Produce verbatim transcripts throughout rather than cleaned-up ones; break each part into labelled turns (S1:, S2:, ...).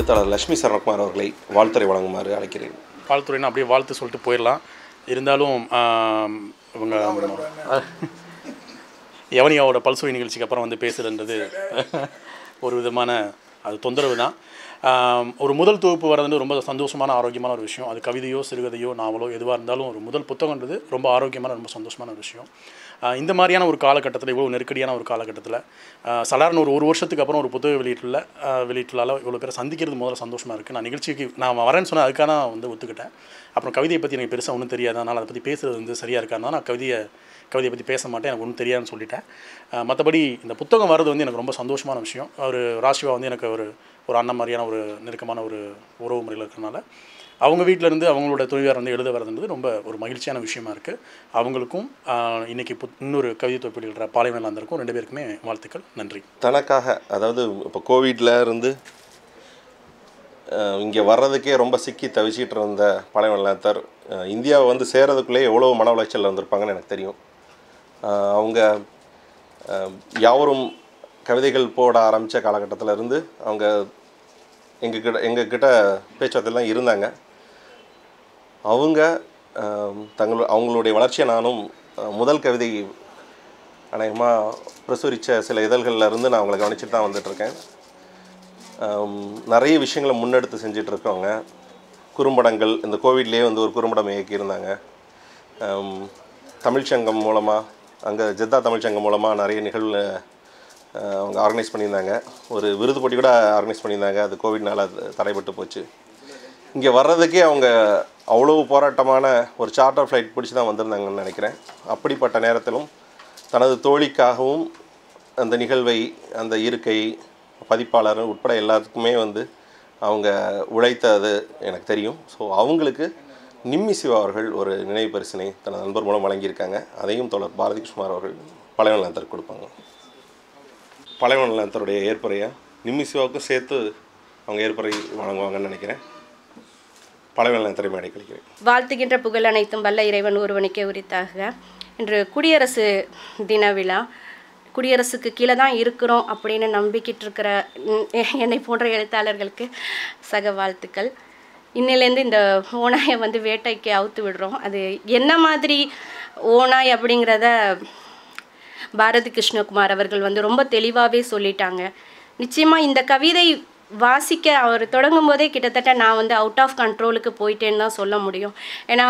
S1: எழுத்தாளர் லட்சுமி சரவணகுமார் அவர்களை வாழ்த்துறை வழங்குமாறு அழைக்கிறேன்.
S2: வாழ்த்துறைன்னா அப்படியே வாழ்த்து சொல்லிட்டு போயிடலாம். இருந்தாலும் இவங்க யவனியாவோட பல்சுவை நிகழ்ச்சிக்கு அப்புறம் வந்து பேசுகிறன்றது ஒரு விதமான அது தொந்தரவு தான். ஒரு முதல் தொகுப்பு வர்றது ரொம்ப சந்தோஷமான ஆரோக்கியமான ஒரு விஷயம். அது கவிதையோ சிறுகதையோ நாவலோ எதுவாக இருந்தாலும் ஒரு முதல் புத்தகன்றது ரொம்ப ஆரோக்கியமான ரொம்ப சந்தோஷமான ஒரு விஷயம். இந்த மாதிரியான ஒரு காலகட்டத்தில் இவ்வளோ நெருக்கடியான ஒரு காலகட்டத்தில் சலார்னு ஒரு ஒரு வருஷத்துக்கு அப்புறம் ஒரு புத்தக வெளியீட்டில் வெளியீட்டில் இவ்வளோ பேரை சந்திக்கிறது முதல்ல சந்தோஷமாக இருக்குது. நான் நிகழ்ச்சிக்கு நான் வரேன்னு சொன்னால் அதுக்காக நான் வந்து ஒத்துக்கிட்டேன். அப்புறம் கவிதையை பற்றி எனக்கு பெருசாக ஒன்றும் தெரியாது, அதனால் அதை பற்றி பேசுகிறது வந்து சரியாக இருக்காருனா நான் கவிதையை கவிதையை பற்றி பேச மாட்டேன், எனக்கு ஒன்றும் தெரியாதுன்னு சொல்லிட்டேன். மற்றபடி இந்த புத்தகம் வர்றது வந்து எனக்கு ரொம்ப சந்தோஷமான விஷயம். அவர் ராஷ்டிவா வந்து எனக்கு ஒரு ஒரு அண்ணன் மாதிரியான ஒரு நெருக்கமான ஒரு உறவு முறையில் இருக்கிறனால அவங்க வீட்டிலேருந்து அவங்களோட துணைவியார் வந்து எழுத வரதுன்றது ரொம்ப ஒரு மகிழ்ச்சியான விஷயமா இருக்குது. அவங்களுக்கும் இன்றைக்கி பு இன்னொரு கவிதை தொகுப்பில் எழுதுகிற பாலைவன லாந்தருக்கும் ரெண்டு பேருக்குமே வாழ்த்துக்கள். நன்றி.
S1: தனக்காக அதாவது இப்போ கோவிட்ல இருந்து இங்கே வர்றதுக்கே ரொம்ப சிக்கி தவிச்சிட்டு இருந்த பாலைவன லாந்தர் இந்தியாவை வந்து சேர்றதுக்குள்ளே எவ்வளோ மன உளைச்சலில் வந்திருப்பாங்கன்னு எனக்கு தெரியும். அவங்க யாவரும் கவிதைகள் போட ஆரம்பித்த காலகட்டத்தில் இருந்து அவங்க எங்ககிட்ட எங்ககிட்ட பேச்சுவார்த்தைலாம் இருந்தாங்க. அவங்க தங்கள் அவங்களுடைய வளர்ச்சியை நானும் முதல் கவிதை அநேகமாக பிரசுரித்த சில இதழ்களில் இருந்து நான் அவங்களை கவனிச்சுட்டு தான் வந்துட்டுருக்கேன். நிறைய விஷயங்களை முன்னெடுத்து செஞ்சிட்ருக்கவங்க. குறும்படங்கள் இந்த கோவிட்லேயே வந்து ஒரு குறும்படம் இயக்கியிருந்தாங்க. தமிழ்ச்சங்கம் மூலமாக அங்கே ஜெத்தா தமிழ்ச்சங்கம் மூலமாக நிறைய நிகழ்வு அவங்க ஆர்கனைஸ் பண்ணியிருந்தாங்க. ஒரு விருது போட்டி கூட ஆர்கனைஸ் பண்ணியிருந்தாங்க. அது கோவிட்னால் அது தடைப்பட்டு போச்சு. இங்கே வர்றதுக்கே அவங்க அவ்வளோ போராட்டமான ஒரு சார்ட்டர் ஃப்ளைட் பிடிச்சி தான் வந்திருந்தாங்கன்னு நினைக்கிறேன். அப்படிப்பட்ட நேரத்திலும் தனது தோழிக்காகவும் அந்த நிகழ்வை அந்த இருக்கை பதிப்பாளர் உட்பட எல்லாத்துக்குமே வந்து அவங்க உழைத்தது எனக்கு தெரியும். ஸோ அவங்களுக்கு நிம்மி சிவா அவர்கள் ஒரு நினைவு பரிசினை தனது நண்பர் மூலம் வழங்கியிருக்காங்க. அதையும் தொடர் பாரதி கிருஷ்ணகுமார் அவர்கள் பழைவன லாந்தர் கொடுப்பாங்க. பழைவன லாந்தருடைய ஏற்புரையாக நிம்மி சிவாவுக்கும் சேர்த்து அவங்க ஏற்புரை வழங்குவாங்கன்னு நினைக்கிறேன். பழைவன லாந்தரை மேடை கழிக்கிறேன்.
S3: வாழ்த்துகின்ற புகழ் அனைத்தும் வல்ல இறைவன் ஒருவனுக்கே உரித்தாக. இன்று குடியரசு தின விழா. குடியரசுக்கு கீழே தான் இருக்கிறோம் அப்படின்னு நம்பிக்கிட்டு இருக்கிற என்னை போன்ற எழுத்தாளர்களுக்கு சக வாழ்த்துக்கள். இன்னிலேருந்து இந்த ஓநாயை வந்து வேட்டைக்கு அவுத்து விடுறோம். அது என்ன மாதிரி ஓநாய் அப்படிங்கிறத பாரதி கிருஷ்ணகுமார் அவர்கள் வந்து ரொம்ப தெளிவாகவே சொல்லிட்டாங்க. நிச்சயமாக இந்த கவிதை வாசிக்க அவர் தொடங்கும் போதே கிட்டத்தட்ட நான் வந்து அவுட் ஆஃப் கண்ட்ரோலுக்கு போயிட்டேன்னு தான் சொல்ல முடியும். ஏன்னா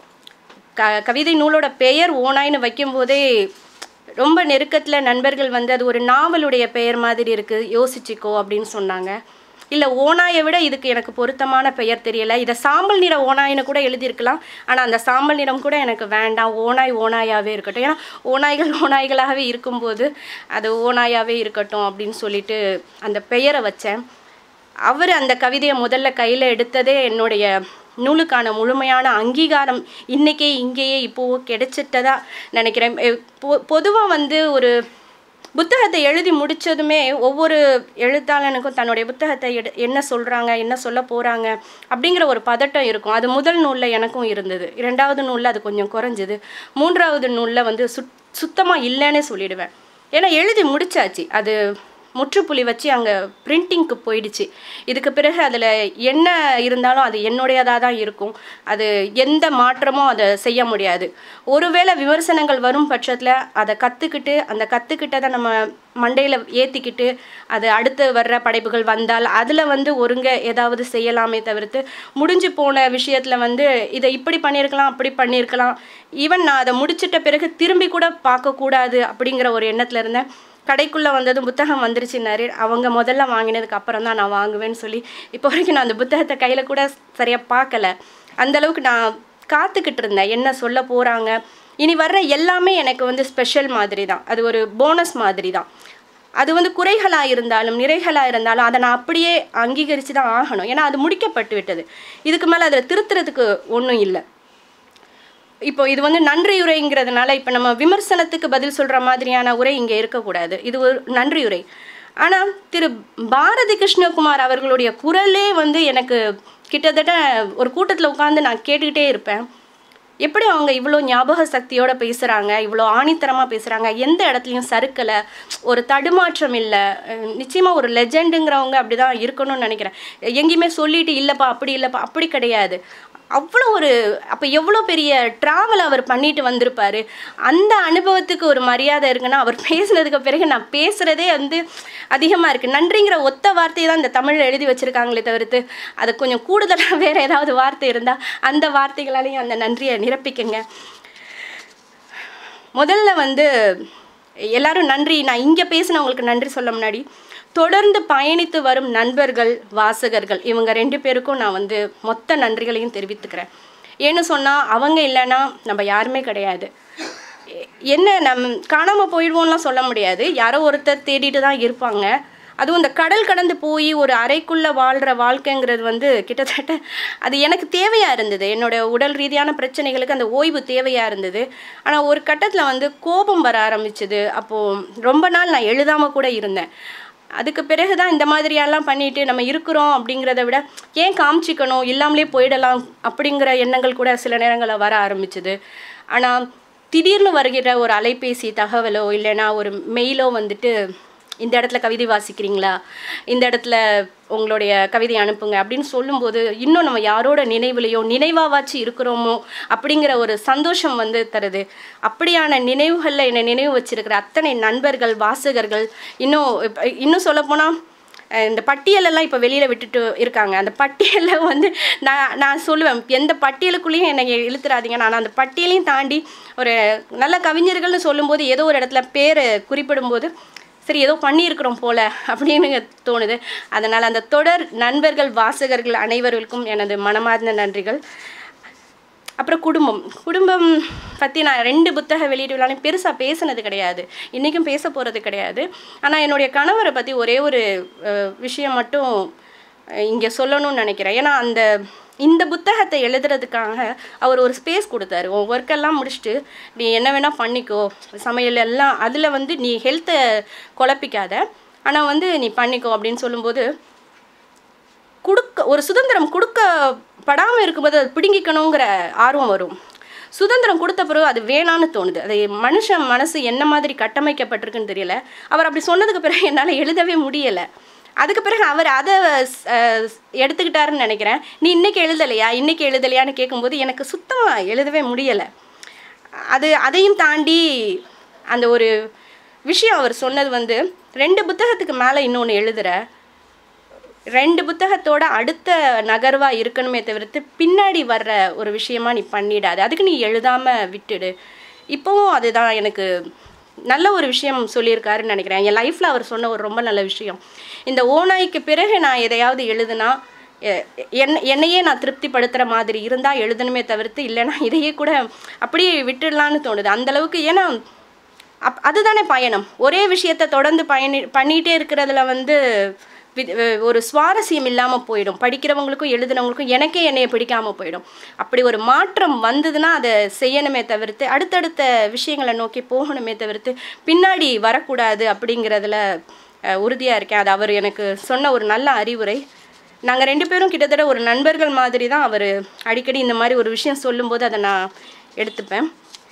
S3: க கவிதை நூலோட பெயர் ஓநாய்னு வைக்கும்போதே ரொம்ப நெருக்கத்தில் நண்பர்கள் வந்து அது ஒரு நாவலுடைய பெயர் மாதிரி இருக்குது, யோசிச்சிக்கோ அப்படின்னு சொன்னாங்க. இல்லை ஓநாயை விட இதுக்கு எனக்கு பொருத்தமான பெயர் தெரியலை, இதை சாம்பல் நிற ஓநாயின்னு கூட எழுதியிருக்கலாம், ஆனால் அந்த சாம்பல் நிறம் கூட எனக்கு வேண்டாம், ஓநாய் ஓநாயாகவே இருக்கட்டும். ஏன்னா ஓநாய்கள் ஓநாய்களாகவே இருக்கும்போது அது ஓநாயாகவே இருக்கட்டும் அப்படின்னு சொல்லிட்டு அந்த பெயரை வச்சேன். அவர் அந்த கவிதையை முதல்ல கையில் எடுத்ததே என்னுடைய நூலுக்கான முழுமையான அங்கீகாரம் இன்றைக்கே இங்கேயே இப்போது கிடைச்சிட்டதா நினைக்கிறேன். பொ பொதுவாக வந்து ஒரு புத்தகத்தை எழுதி முடித்ததுமே ஒவ்வொரு எழுத்தாளனுக்கும் தன்னுடைய புத்தகத்தை எடு என்ன சொல்கிறாங்க என்ன சொல்ல போகிறாங்க அப்படிங்கிற ஒரு பதட்டம் இருக்கும். அது முதல் நூலில் எனக்கும் இருந்தது. இரண்டாவது நூலில் அது கொஞ்சம் குறைஞ்சிது. மூன்றாவது நூலில் வந்து சுத் சுத்தமாக இல்லைன்னே சொல்லிடுவேன். ஏன்னா எழுதி முடித்தாச்சு, அது முற்றுப்புள்ளி வச்சு அங்கே பிரிண்டிங்க்கு போயிடுச்சு. இதுக்கு பிறகு அதில் என்ன இருந்தாலும் அது என்னுடையதாக தான் இருக்கும். அது எந்த மாற்றமும் அதை செய்ய முடியாது. ஒருவேளை விமர்சனங்கள் வரும் பட்சத்தில் அதை கற்றுக்கிட்டு அந்த கற்றுக்கிட்டதை நம்ம மண்டையில் ஏற்றிக்கிட்டு அது அடுத்து வர்ற படைப்புகள் வந்தால் அதில் வந்து ஒருங்க ஏதாவது செய்யலாமே தவிர்த்து முடிஞ்சு போன விஷயத்தில் வந்து இதை இப்படி பண்ணியிருக்கலாம் அப்படி பண்ணியிருக்கலாம், ஈவன் நான் அதை முடிச்சிட்ட பிறகு திரும்பி கூட பார்க்கக்கூடாது அப்படிங்கிற ஒரு எண்ணத்தில் இருந்தேன். கடைக்குள்ளே வந்ததும் புத்தகம் வந்துருச்சுன்னாரு. அவங்க முதல்ல வாங்கினதுக்கு அப்புறம் தான் நான் வாங்குவேன்னு சொல்லி இப்போ வரைக்கும் நான் அந்த புத்தகத்தை கையில் கூட சரியாக பார்க்கல. அந்தளவுக்கு நான் காத்துக்கிட்டு இருந்தேன் என்ன சொல்ல போகிறாங்க. இனி வர்ற எல்லாமே எனக்கு வந்து ஸ்பெஷல் மாதிரி தான், அது ஒரு போனஸ் மாதிரி தான். அது வந்து குறைகளாக இருந்தாலும் நிறைகளாக இருந்தாலும் அதை நான் அப்படியே அங்கீகரித்து தான் ஆகணும். ஏன்னா அது முடிக்கப்பட்டு விட்டது. இதுக்கு மேலே அதில் திருத்துறதுக்கு ஒன்றும் இல்லை. இப்போ இது வந்து நன்றியுரைங்கிறதுனால இப்போ நம்ம விமர்சனத்துக்கு பதில் சொல்கிற மாதிரியான உரை இங்கே இருக்கக்கூடாது. இது ஒரு நன்றியுரை. ஆனால் திரு பாரதி கிருஷ்ணகுமார் அவர்களுடைய குரலே வந்து எனக்கு கிட்டத்தட்ட ஒரு கூட்டத்தில் உட்காந்து நான் கேட்டுக்கிட்டே இருப்பேன். எப்படி அவங்க இவ்வளோ ஞாபக சக்தியோடு பேசுகிறாங்க, இவ்வளோ ஆணித்தரமாக பேசுகிறாங்க, எந்த இடத்துலையும் சறுக்கலை, ஒரு தடுமாற்றம் இல்லை. நிச்சயமாக ஒரு லெஜெண்டுங்கிறவங்க அப்படி தான் இருக்கணும்னு நினைக்கிறேன். எங்கேயுமே சொல்லிட்டு இல்லைப்பா அப்படி இல்லைப்பா அப்படி கிடையாது. அவ்வளோ ஒரு அப்போ எவ்வளோ பெரிய ட்ராவல் அவர் பண்ணிட்டு வந்திருப்பார். அந்த அனுபவத்துக்கு ஒரு மரியாதை இருக்குன்னா அவர் பேசுனதுக்கு பிறகு நான் பேசுகிறதே வந்து அதிகமாக இருக்குது. நன்றிங்கிற ஒத்த வார்த்தையை தான் இந்த தமிழில் எழுதி வச்சுருக்காங்களே தவிர்த்து அது கொஞ்சம் கூடுதலாக வேறு ஏதாவது வார்த்தை இருந்தால் அந்த வார்த்தைகளாலையும் அந்த நன்றியை நிரப்பிக்கங்க. முதல்ல வந்து எல்லாரும் நன்றி, நான் இங்கே பேசினவங்களுக்கு நன்றி சொல்ல முன்னாடி தொடர்ந்து பயணித்து வரும் நண்பர்கள், வாசகர்கள், இவங்க ரெண்டு பேருக்கும் நான் வந்து மொத்த நன்றிகளையும் தெரிவித்துக்கிறேன். ஏன்னு சொன்னால் அவங்க இல்லைன்னா நம்ம யாருமே கிடையாது. என்ன நம் காணாமல் போயிடுவோம்லாம் சொல்ல முடியாது, யாரோ ஒருத்தர் தேடிட்டு தான் இருப்பாங்க. அதுவும் இந்த கடல் கடந்து போய் ஒரு அறைக்குள்ளே வாழ்கிற வாழ்க்கைங்கிறது வந்து கிட்டத்தட்ட அது எனக்கு தேவையாக இருந்தது. என்னோடய உடல் ரீதியான பிரச்சனைகளுக்கு அந்த ஓய்வு தேவையாக இருந்தது. ஆனால் ஒரு கட்டத்தில் வந்து கோபம் வர ஆரம்பிச்சுது. அப்போது ரொம்ப நாள் நான் எழுதாமல் கூட இருந்தேன். அதுக்கு பிறகு தான் இந்த மாதிரியெல்லாம் பண்ணிட்டு நம்ம இருக்கிறோம் அப்படிங்கிறத விட ஏன் காமிச்சிக்கணும், இல்லாமலே போயிடலாம் அப்படிங்கிற எண்ணங்கள் கூட சில நேரங்களில் வர ஆரம்பிச்சுது. ஆனால் திடீர்னு வருகிற ஒரு அலைபேசி தகவலோ இல்லைன்னா ஒரு மெயிலோ வந்துட்டு இந்த இடத்துல கவிதை வாசிக்கிறீங்களா, இந்த இடத்துல உங்களுடைய கவிதை அனுப்புங்க அப்படின்னு சொல்லும்போது இன்னும் நம்ம யாரோட நினைவுலையோ நினைவாவாச்சு இருக்கிறோமோ அப்படிங்கிற ஒரு சந்தோஷம் வந்து தருது. அப்படியான நினைவுகளில் என்னை நினைவு வச்சிருக்கிற அத்தனை நண்பர்கள், வாசகர்கள், இன்னும் இன்னும் சொல்லப்போனால் இந்த பட்டியலெல்லாம் இப்போ வெளியில் விட்டுட்டு இருக்காங்க. அந்த பட்டியலில் வந்து நான் நான் சொல்லுவேன், எந்த பட்டியலுக்குள்ளேயும் என்னை இழுத்துறாதீங்க. நான் அந்த பட்டியலையும் தாண்டி ஒரு நல்ல கவிஞர்கள்னு சொல்லும்போது ஏதோ ஒரு இடத்துல பேர் குறிப்பிடும்போது சரி ஏதோ பண்ணியிருக்கிறோம் போல அப்படின்னு தோணுது. அதனால் அந்த தொடர் நண்பர்கள், வாசகர்கள் அனைவருக்கும் எனது மனமார்ந்த நன்றிகள். அப்புறம் குடும்பம் குடும்பம் பற்றி நான் ரெண்டு புத்தக வெளியீடுகளாலையும் பெருசாக பேசுனது கிடையாது, இன்றைக்கும் பேச போகிறது கிடையாது. ஆனால் என்னுடைய கணவரை பற்றி ஒரே ஒரு விஷயம் மட்டும் இங்கே சொல்லணும்னு நினைக்கிறேன். ஏன்னா அந்த இந்த புத்தகத்தை எழுதுறதுக்காக அவர் ஒரு ஸ்பேஸ் கொடுத்தாரு. உன் ஒர்க்கெல்லாம் முடிச்சுட்டு நீ என்ன வேணால் பண்ணிக்கோ, சமையல் எல்லாம் அதில் வந்து நீ ஹெல்த்தை குழப்பிக்காத, ஆனால் வந்து நீ பண்ணிக்கோ அப்படின்னு சொல்லும்போது கொடுக்க ஒரு சுதந்திரம் கொடுக்கப்படாமல் இருக்கும்போது அது பிடுங்கிக்கணுங்கிற ஆர்வம் வரும். சுதந்திரம் கொடுத்த பிறகு அது வேணான்னு தோணுது. அது மனுஷன் மனசு என்ன மாதிரி கட்டமைக்கப்பட்டிருக்குன்னு தெரியல. அவர் அப்படி சொன்னதுக்கு பிறகு என்னால் எழுதவே முடியலை. அதுக்கு பிறகு அவர் அதை எடுத்துக்கிட்டாருன்னு நினைக்கிறேன். நீ இன்றைக்கி எழுதலையா இன்றைக்கி எழுதலையான்னு கேட்கும்போது எனக்கு சுத்தமாக எழுதவே முடியலை. அது அதையும் தாண்டி அந்த ஒரு விஷயம் அவர் சொன்னது வந்து ரெண்டு புத்தகத்துக்கு மேலே இன்னொன்று எழுதுகிற, ரெண்டு புத்தகத்தோட அடுத்த நகர்வாக இருக்கணுமே தவிர்த்து பின்னாடி வர்ற ஒரு விஷயமா நீ பண்ணிடாது, அதுக்கு நீ எழுதாமல் விட்டுடு. இப்போவும் அதுதான் எனக்கு நல்ல ஒரு விஷயம் சொல்லியிருக்காருன்னு நினைக்கிறேன். என் லைஃப்பில் அவர் சொன்ன ஒரு ரொம்ப நல்ல விஷயம். இந்த ஓநாய்க்கு பிறகு நான் எதையாவது எழுதுனா என் என்னையே நான் திருப்திப்படுத்துகிற மாதிரி இருந்தால் எழுதணுமே தவிர்த்து இல்லைன்னா இதையே கூட அப்படியே விட்டுடலான்னு தோணுது அந்தளவுக்கு. ஏன்னா அப் அதுதானே பயணம். ஒரே விஷயத்தை தொடர்ந்து பயணி பண்ணிகிட்டே இருக்கிறதுல வந்து ஒரு சுவாரஸ்யம் இல்லாமல் போயிடும். படிக்கிறவங்களுக்கும் எழுதுனவங்களுக்கும் எனக்கே என்னையை பிடிக்காமல் போயிடும். அப்படி ஒரு மாற்றம் வந்ததுன்னா அதை செய்யணுமே தவிர்த்து அடுத்தடுத்த விஷயங்களை நோக்கி போகணுமே தவிர்த்து பின்னாடி வரக்கூடாது அப்படிங்கிறதுல உறுதியாக இருக்கேன். அது அவர் எனக்கு சொன்ன ஒரு நல்ல அறிவுரை. நாங்கள் ரெண்டு பேரும் கிட்டத்தட்ட ஒரு நண்பர்கள் மாதிரி தான். அவர் அடிக்கடி இந்த மாதிரி ஒரு விஷயம் சொல்லும்போது அதை நான் எடுத்துப்பேன்.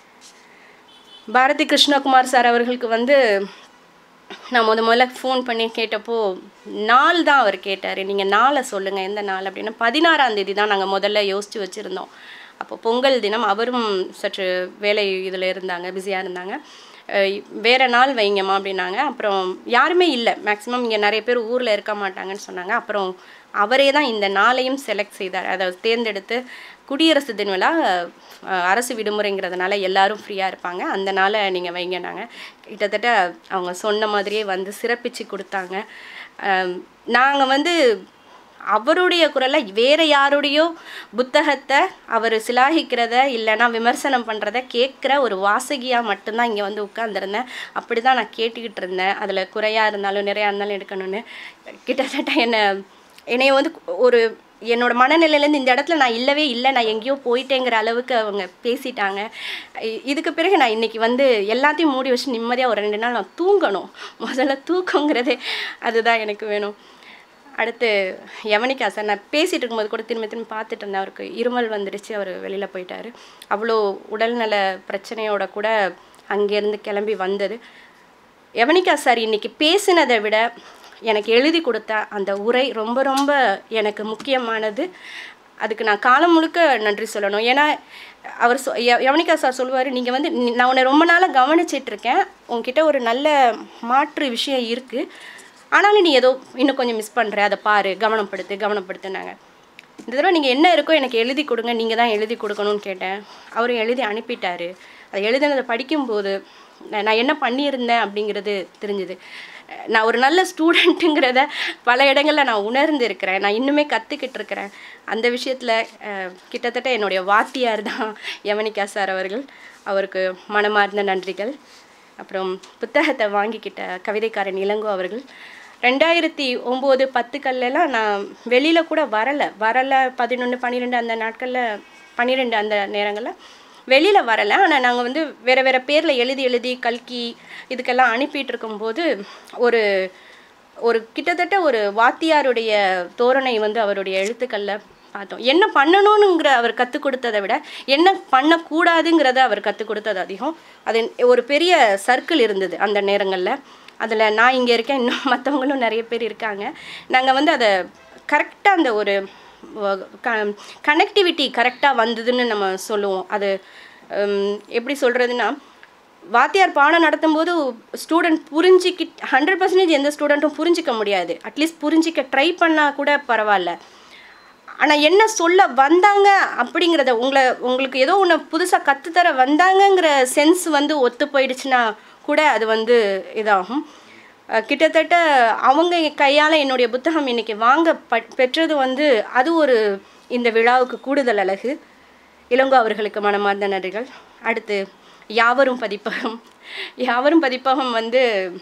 S3: பாரதி கிருஷ்ணகுமார் சார் அவர்களுக்கு வந்து நான் முத முதல்ல ஃபோன் பண்ணி கேட்டப்போ நாள் தான் அவர் கேட்டார். நீங்கள் நாளை சொல்லுங்கள் எந்த நாள் அப்படின்னா பதினாறாம் தேதி தான் நாங்கள் முதல்ல யோசித்து வச்சுருந்தோம். அப்போ பொங்கல் தினம். அவரும் சற்று வேலை இதில் இருந்தாங்க, பிஸியாக இருந்தாங்க. வேறு நாள் வைங்கம்மா அப்படின்னாங்க. அப்புறம் யாருமே இல்லை, மேக்ஸிமம் இங்கே நிறைய பேர் ஊரில் இருக்க மாட்டாங்கன்னு சொன்னாங்க. அப்புறம் அவரே தான் இந்த நாளையும் செலக்ட் செய்தார், அதை தேர்ந்தெடுத்து குடியரசு தின விழா அரசு விடுமுறைங்கிறதுனால எல்லாரும் ஃப்ரீயாக இருப்பாங்க, அந்த நாளை நீங்கள் வைங்கன்னாங்க. கிட்டத்தட்ட அவங்க சொன்ன மாதிரியே வந்து சிறப்பித்து கொடுத்தாங்க. நாங்கள் வந்து அவருடைய குரலை வேறு யாருடையோ புத்தகத்தை அவர் சிலாகிக்கிறத இல்லைன்னா விமர்சனம் பண்ணுறத கேட்குற ஒரு வாசகியாக மட்டும்தான் இங்கே வந்து உட்காந்துருந்தேன். அப்படி தான் நான் கேட்டுக்கிட்டு இருந்தேன். அதில் குறையாக இருந்தாலும் நிறையா இருந்தாலும் எடுக்கணும்னு. கிட்டத்தட்ட என்னை என்னைய வந்து ஒரு என்னோடய மனநிலையிலேருந்து இந்த இடத்துல நான் இல்லவே இல்லை, நான் எங்கேயோ போயிட்டேங்கிற அளவுக்கு அவங்க பேசிட்டாங்க. இதுக்கு பிறகு நான் இன்றைக்கி வந்து எல்லாத்தையும் மூடி வச்சு நிம்மதியாக ஒரு ரெண்டு நாள் நான் தூங்கணும். முதல்ல தூக்கங்கிறதே அதுதான் எனக்கு வேணும். அடுத்து யவனிகா சார், நான் பேசிகிட்டு இருக்கும்போது கூட திரும்ப திரும்ப பார்த்துட்டு இருந்தேன். அவருக்கு இருமல் வந்துடுச்சு, அவர் வெளியில் போயிட்டார். அவ்வளோ உடல்நல பிரச்சனையோட கூட அங்கேருந்து கிளம்பி வந்தது. யவனிகா சார் இன்றைக்கி பேசினதை விட எனக்கு எழுதி கொடுத்த அந்த உரை ரொம்ப ரொம்ப எனக்கு முக்கியமானது. அதுக்கு நான் காலம் முழுக்க நன்றி சொல்லணும். ஏன்னா அவர் சொ யவனிகா சார் சொல்லுவார், நீங்கள் வந்து நான் உன்னை ரொம்ப நாளாக கவனிச்சிட்ருக்கேன், உங்ககிட்ட ஒரு நல்ல மாற்று விஷயம் இருக்குது, ஆனாலும் நீ ஏதோ இன்னும் கொஞ்சம் மிஸ் பண்ணுற, அதை பாரு, கவனப்படுத்து கவனப்படுத்துனாங்க. இந்த தடவை நீங்கள் என்ன இருக்கோ எனக்கு எழுதி கொடுங்க, நீங்கள் தான் எழுதி கொடுக்கணும்னு கேட்டேன். அவரும் எழுதி அனுப்பிட்டார். அதை எழுதினதை படிக்கும்போது நான் என்ன பண்ணியிருந்தேன் அப்படிங்கிறது தெரிஞ்சுது. நான் ஒரு நல்ல ஸ்டூடெண்ட்டுங்கிறத பல இடங்களில் நான் உணர்ந்துருக்கிறேன். நான் இன்னுமே கற்றுக்கிட்டு இருக்கிறேன். அந்த விஷயத்தில் கிட்டத்தட்ட என்னுடைய வாத்தியார் தான் யவனிகா சார் அவர்கள். அவருக்கு மனமார்ந்த நன்றிகள். அப்புறம் புத்தகத்தை வாங்கிக்கிட்ட கவிதைக்காரன் இளங்கோ அவர்கள். ரெண்டாயிரத்தி ஒம்பது பத்துக்கள்லாம் நான் வெளியில் கூட வரலை வரலை பதினொன்று பன்னிரெண்டு அந்த நாட்களில் பன்னிரெண்டு அந்த நேரங்களில் வெளியில் வரலை. ஆனால் நாங்கள் வந்து வேறு வேறு பேரில் எழுதி எழுதி கல்கி இதுக்கெல்லாம் அனுப்பிட்டு இருக்கும்போது ஒரு ஒரு கிட்டத்தட்ட ஒரு வாத்தியாருடைய தோரணை வந்து அவருடைய எழுத்துக்களில் பார்த்தோம். என்ன பண்ணணுங்கிற அவர் கற்றுக் கொடுத்ததை விட என்ன பண்ணக்கூடாதுங்கிறத அவர் கற்றுக் கொடுத்தது அதிகம். அது ஒரு பெரிய சர்க்கிள் இருந்தது அந்த நேரங்களில். அதில் நான் இங்கே இருக்கேன், இன்னும் மற்றவங்களும் நிறைய பேர் இருக்காங்க. நாங்கள் வந்து அதை கரெக்டாக அந்த ஒரு க கனெக்டிவிட்டி கரெக்டாக வந்ததுன்னு நம்ம சொல்லுவோம். அது எப்படி சொல்கிறதுனா, வாத்தியார் பாடம் நடத்தும்போது ஸ்டூடெண்ட் புரிஞ்சிக்கிட் ஹண்ட்ரட் பர்சன்டேஜ் எந்த ஸ்டூடெண்ட்டும் புரிஞ்சிக்க முடியாது. அட்லீஸ்ட் புரிஞ்சிக்க ட்ரை பண்ணால் கூட பரவாயில்ல. ஆனால் என்ன சொல்ல வந்தாங்க அப்படிங்கிறத உங்களை உங்களுக்கு ஏதோ ஒன்று புதுசாக கற்றுத்தர வந்தாங்கங்கிற சென்ஸ் வந்து ஒத்து போயிடுச்சுன்னா கூட அது வந்து இதாகும். கிட்டத்தட்ட அவங்க கையால் என்னுடைய புத்தகம் இன்றைக்கி வாங்க ப பெற்றது வந்து அது ஒரு இந்த விழாவுக்கு கூடுதல் அழகு. இளங்கோ அவர்களுக்கு மனமார்ந்த நன்றிகள். அடுத்து யாவரும் பதிப்பகம். யாவரும் பதிப்பகம் வந்து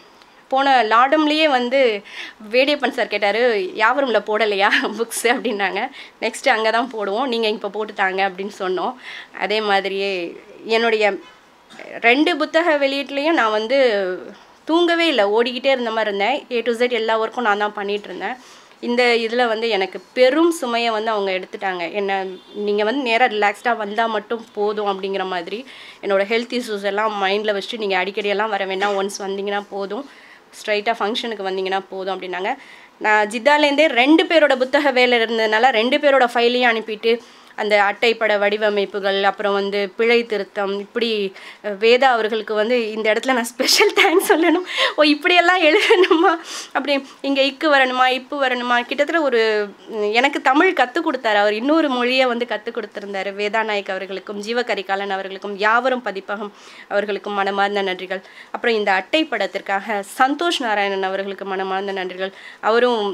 S3: போன லாடம்லேயே வந்து வேடியப்பன் சார் கேட்டார், யாவரும்ல போடலையா புக்ஸு அப்படின்னாங்க. நெக்ஸ்ட்டு அங்கே தான் போடுவோம், நீங்கள் இப்போ போட்டுத்தாங்க அப்படின்னு சொன்னோம். அதே மாதிரியே என்னுடைய ரெண்டு புத்தக வெளியீட்லேயும் நான் வந்து தூங்கவே இல்லை, ஓடிக்கிட்டே இருந்த மாதிரி இருந்தேன். ஏ டு Z எல்லா ஒர்க்கும் நான் தான் பண்ணிகிட்டு இருந்தேன். இந்த இதில் வந்து எனக்கு பெரும் சுமையை வந்து அவங்க எடுத்துட்டாங்க. என்ன நீங்கள் வந்து நேராக ரிலாக்ஸ்டாக வந்தால் மட்டும் போதும் அப்படிங்கிற மாதிரி. என்னோடய ஹெல்த் இஷ்யூஸ் எல்லாம் மைண்டில் வச்சுட்டு நீங்கள் அடிக்கடியெல்லாம் வர வேண்டாம், ஒன்ஸ் வந்தீங்கன்னா போதும், ஸ்ட்ரைட்டாக ஃபங்க்ஷனுக்கு வந்தீங்கன்னா போதும் அப்படின்னாங்க. நான் ஜித்தாலேருந்தே ரெண்டு பேரோட புத்தக வேலை இருந்ததுனால ரெண்டு பேரோட ஃபைலையும் அனுப்பிட்டு அந்த அட்டைப்பட வடிவமைப்புகள், அப்புறம் வந்து பிழை திருத்தம், இப்படி வேதா அவர்களுக்கு வந்து இந்த இடத்துல நான் ஸ்பெஷல் தேங்க்ஸ் சொல்லணும். ஓ இப்படியெல்லாம் எழுதணுமா, அப்படி இங்கே இக்கு வரணுமா இப்பு வரணுமா, கிட்டத்தட்ட ஒரு எனக்கு தமிழ் கற்றுக் கொடுத்தாரு. அவர் இன்னொரு மொழியை வந்து கற்றுக் கொடுத்துருந்தார். வேதா நாயக் அவர்களுக்கும் ஜீவகரிகாலன் அவர்களுக்கும் யாவரும் பதிப்பகம் அவர்களுக்கும் மனமார்ந்த நன்றிகள். அப்புறம் இந்த அட்டைப்படத்திற்காக சந்தோஷ் நாராயணன் அவர்களுக்கு மனமார்ந்த நன்றிகள். அவரும்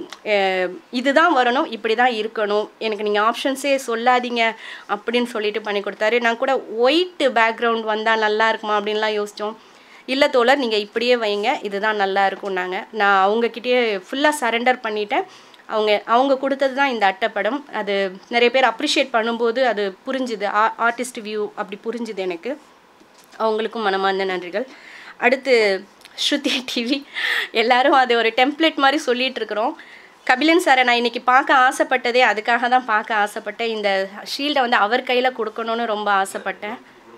S3: இதுதான் வரணும், இப்படி தான் இருக்கணும், எனக்கு நீங்கள் ஆப்ஷன்ஸே சொல்லாதீங்க அப்படின்னு சொல்லிட்டு பண்ணி கொடுத்தாரு. நான் கூட ஒயிட் பேக்ரவுண்ட் வந்தால் நல்லா இருக்குமா அப்படின்லாம் யோசித்தோம். இல்லை தோழர், நீங்கள் இப்படியே வைங்க, இதுதான் நல்லா இருக்கும்னாங்க. நான் அவங்கக்கிட்டே ஃபுல்லாக சரண்டர் பண்ணிட்டேன். அவங்க அவங்க கொடுத்தது தான் இந்த அட்டைப்படம். அது நிறைய பேர் அப்ரிஷியேட் பண்ணும்போது அது புரிஞ்சுது, ஆ ஆர்டிஸ்ட் வியூ அப்படி புரிஞ்சுது எனக்கு. அவங்களுக்கும் மனமார்ந்த நன்றிகள். அடுத்து ஸ்ருதி டிவி, எல்லோரும் அது ஒரு டெம்ப்ளேட் மாதிரி சொல்லிகிட்டு இருக்கிறோம். கபிலன் சாரை நான் இன்றைக்கி பார்க்க ஆசைப்பட்டதே அதுக்காக தான் பார்க்க ஆசைப்பட்டேன். இந்த ஷீல்டை வந்து அவர் கையில் கொடுக்கணுன்னு ரொம்ப ஆசைப்பட்டேன்.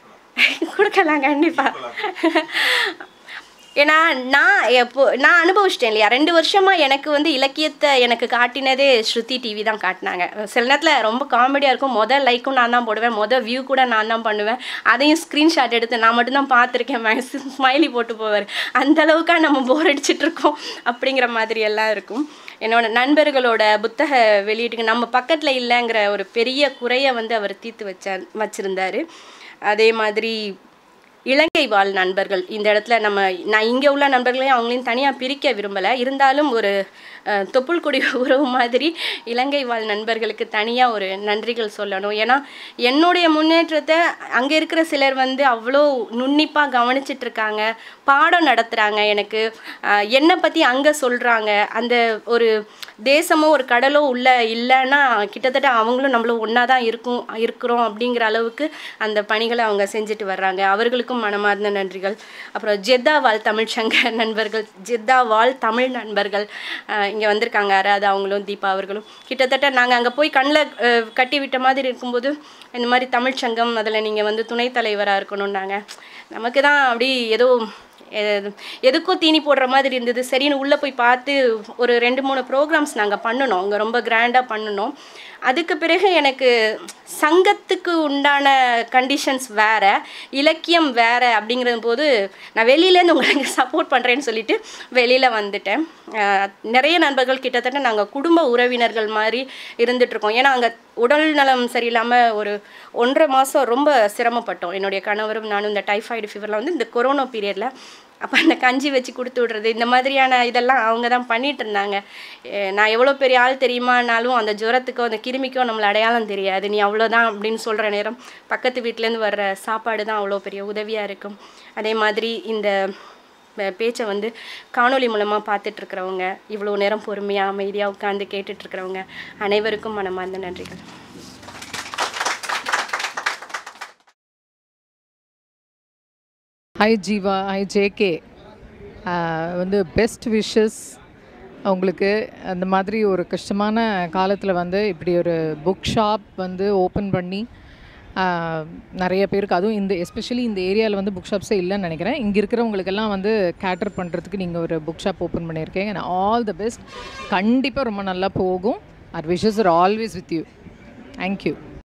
S3: கொடுக்கலாம் கண்டிப்பாக. ஏன்னா நான் எப்போ நான் அனுபவிச்சிட்டேன் இல்லையா, ரெண்டு வருஷமாக எனக்கு வந்து இலக்கியத்தை எனக்கு காட்டினதே ஸ்ருதி டிவி தான் காட்டினாங்க. சில நேரத்தில் ரொம்ப காமெடியாக இருக்கும். மொதல் லைக்கும் நான் தான் போடுவேன், மொதல் வியூ கூட நான் தான் பண்ணுவேன். அதையும் ஸ்க்ரீன்ஷாட் எடுத்து நான் மட்டும்தான் பார்த்துருக்கேன், மேக்ஸிம் ஸ்மைலி போட்டு போவார். அந்தளவுக்காக நம்ம போர் அடிச்சிட்ருக்கோம் அப்படிங்கிற மாதிரி எல்லாம் இருக்கும். என்னோடய நண்பர்களோட புத்தக வெளியீட்டுக்கு நம்ம பக்கத்தில் இல்லைங்கிற ஒரு பெரிய குறையை வந்து அவர் தீர்த்து வச்சார் வச்சுருந்தார். அதே மாதிரி இலங்கை வாழ் நண்பர்கள், இந்த இடத்துல நம்ம நான் இங்கே உள்ள நண்பர்களையும் அவங்களையும் தனியாக பிரிக்க விரும்பலை. இருந்தாலும் ஒரு தொப்புள்குடி உறவு மாதிரி இலங்கை வாழ் நண்பர்களுக்கு தனியாக ஒரு நன்றிகள் சொல்லணும். ஏன்னா என்னுடைய முன்னேற்றத்தை அங்கே இருக்கிற சிலர் வந்து அவ்வளோ நுண்ணிப்பாக கவனிச்சிட்ருக்காங்க, பாடம் நடத்துகிறாங்க, எனக்கு என்னை பற்றி அங்கே சொல்கிறாங்க. அந்த ஒரு தேசமோ ஒரு கடலோ உள்ள இல்லைன்னா கிட்டத்தட்ட அவங்களும் நம்மளும் ஒன்றா தான் இருக்கும் இருக்கிறோம் அப்படிங்கிற அளவுக்கு அந்த பணிகளை அவங்க செஞ்சுட்டு வர்றாங்க. அவர்களுக்கும் மனமார்ந்த நன்றிகள். அப்புறம் ஜெத்தா வாழ் தமிழ்ச்சங்க நண்பர்கள், ஜெத்தா வாழ் தமிழ் நண்பர்கள், இங்கே வந்திருக்காங்க யாராவது அவங்களும் தீபா அவர்களும் கிட்டத்தட்ட நாங்கள் அங்கே போய் கண்ணில் கட்டி விட்ட மாதிரி இருக்கும்போது இந்த மாதிரி தமிழ்ச்சங்கம் அதில் நீங்கள் வந்து துணைத் தலைவராக இருக்கணும்னாங்க. நமக்கு தான் அப்படி ஏதோ எதுக்கோ தீனி போடுற மாதிரி இருந்தது. சரின்னு உள்ளே போய் பார்த்து ஒரு ரெண்டு மூணு ப்ரோக்ராம்ஸ் நாங்கள் பண்ணினோம், அங்கே ரொம்ப கிராண்டாக பண்ணினோம். அதுக்கு பிறகு எனக்கு சங்கத்துக்கு உண்டான கண்டிஷன்ஸ் வேறு, இலக்கியம் வேறு அப்படிங்கிற போது நான் வெளியிலேருந்து உங்களுக்கு சப்போர்ட் பண்ணுறேன்னு சொல்லிட்டு வெளியில் வந்துட்டேன். நிறைய நண்பர்கள் கிட்டத்தட்ட நாங்கள் குடும்ப உறவினர்கள் மாதிரி இருந்துகிட்ருக்கோம். ஏன்னா அங்கே உடல் நலம் சரியில்லாமல் ஒரு ஒன்றரை மாதம் ரொம்ப சிரமப்பட்டோம். என்னுடைய கணவரும் நானும் இந்த டைஃபாய்டு ஃபீவரில் வந்து இந்த கொரோனா பீரியடில் அப்போ அந்த கஞ்சி வச்சு கொடுத்து விட்றது இந்த மாதிரியான இதெல்லாம் அவங்க தான் பண்ணிகிட்டு இருந்தாங்க. நான் எவ்வளோ பெரிய ஆள் தெரியுமானாலும் அந்த ஜுரத்துக்கோ அந்த கிருமிக்கோ நம்மளை அடையாளம் தெரியாது, நீ அவ்வளோதான் அப்படின்னு சொல்கிற நேரம் பக்கத்து வீட்டிலேருந்து வர்ற சாப்பாடு தான் அவ்வளோ பெரிய உதவியாக இருக்கும். அதே மாதிரி இந்த பேச்சை வந்து காணொலி மூலமாக பார்த்துட்ருக்கிறவங்க, இவ்வளோ நேரம் பொறுமையாக அமைதியாக உட்காந்து கேட்டுட்ருக்கிறவங்க அனைவருக்கும் மனமார்ந்த நன்றிகள்.
S4: ஹை ஜீவா, ஹை ஜேகே, வந்து பெஸ்ட் விஷஸ் உங்களுக்கு. அந்த மாதிரி ஒரு கஷ்டமான காலத்தில் வந்து இப்படி ஒரு புக் ஷாப் வந்து ஓப்பன் பண்ணி நிறைய பேருக்கு, அதுவும் இந்த எஸ்பெஷலி இந்த ஏரியாவில் வந்து புக் ஷாப்ஸே இல்லைன்னு நினைக்கிறேன், இங்கே இருக்கிறவங்களுக்கெல்லாம் வந்து கேட்டர் பண்ணுறதுக்கு நீங்கள் ஒரு புக் ஷாப் ஓப்பன் பண்ணியிருக்கீங்க. And all the best. கண்டிப்பாக ரொம்ப நல்லா போகும். Our wishes are always with you. Thank you.